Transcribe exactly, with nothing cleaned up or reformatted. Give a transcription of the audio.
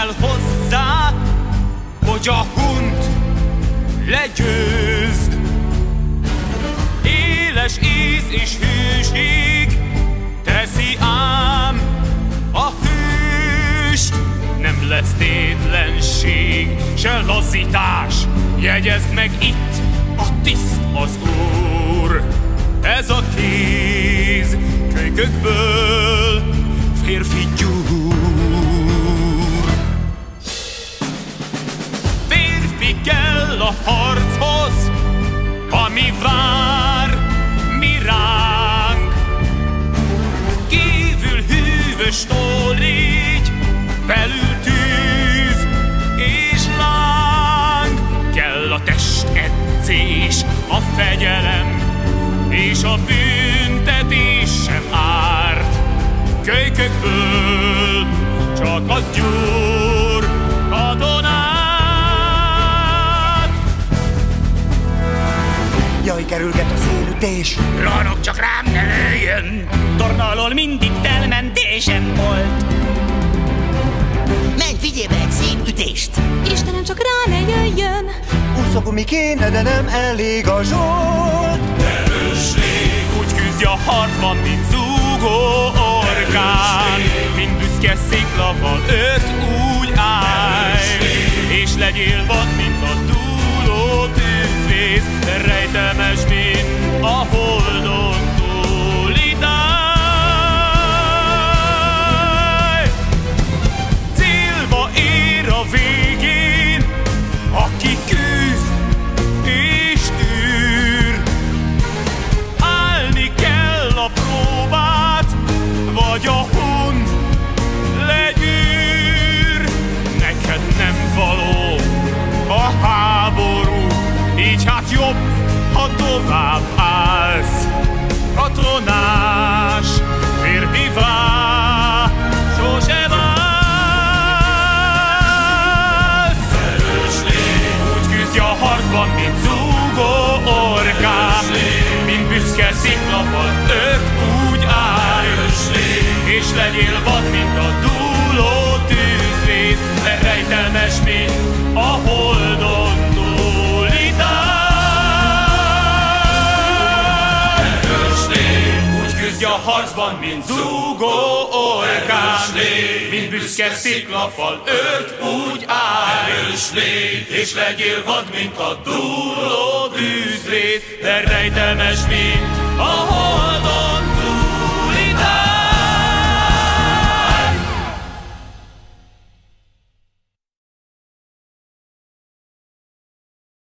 kell hozzá, hogy a hunt legyőzd. Éles íz és hőség teszi ám a hőst. Nem lesz tétlenség, se lazítás, jegyezd meg itt, a tiszt az Úr. Ez a kéz kölykökből férfi gyúr. Férfi kell a harchoz, ami vár mi ránk. Kívül hűvös tólégy, belül tűz és láng. Kell a testedzés, a fegyelem és a büntetés sem árt. Kölykökből csak az gyúr katonát. Jaj, kerülget a szélütés. Ranok, csak rám ne lőjön. Torna alól mindig felmentésem volt. Menj, figyelj be egy szép ütést! Istenem, csak rá ne jöjjön! Úszógumi kéne, de nem elég a zsolt. Erős lég, úgy küzdj a harcban, mint zúgó orkán. Mint büszke sziklaval őt úgy állj. És legyél vad, mint a dúló tűzvész, de rejtelmes, mint a holdon túli táj. Célba ér a végén, aki küzd és tűr. Állni kell a próbát, vagy a hun legyűr. Neked nem való a háború, így hát jobb, ha tovább állsz. Katonás férfivá sose válsz. Erős légy, úgy küzdj a harcban, mint zúgó orkán. Mint büszke sziklafal, őt úgy állj. És legyél vad, mint a dúló tűzvész, de rejtelmes, mint a holdon túli táj. Erős légy, úgy küzdj a harcban, mint zúgó orkán. Mint büszke sziklafal, őt úgy állj. Erős légy, és legyél vad, mint a dúló tűzvész, de rejtelmes, mint a holdon.